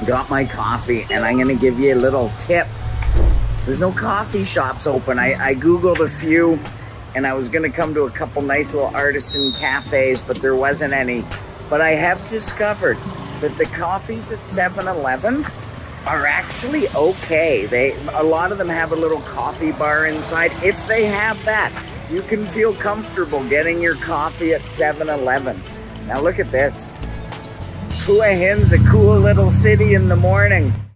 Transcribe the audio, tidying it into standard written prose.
got my coffee, and I'm gonna give you a little tip. There's no coffee shops open. I Googled a few, and I was gonna come to a couple nice little artisan cafes, but there wasn't any. But I have discovered that the coffees at 7-Eleven are actually okay. A lot of them have a little coffee bar inside. If they have that, you can feel comfortable getting your coffee at 7-Eleven. Now look at this. Hua Hin's a cool little city in the morning.